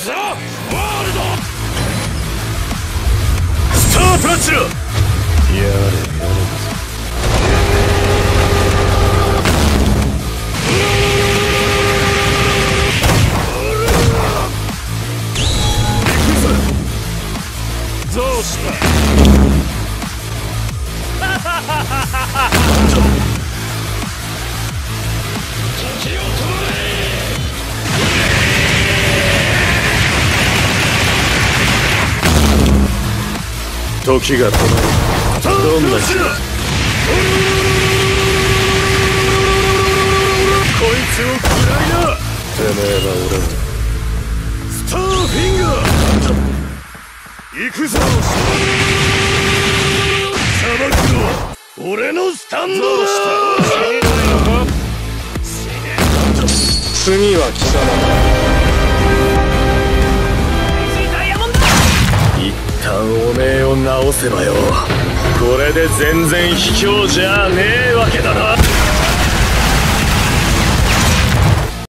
ザ・ワールドスタートラッチだ。やれやれ。どうした時を止まれ。時が止まる。どんな日だ。こいつを食らいな。てめえは俺だ。スターフィンガー行くぞ。裁くのは俺のスタンドだ。 次は貴様だ。 一旦おめえを直せばよ。これで全然卑怯じゃねえわけだな。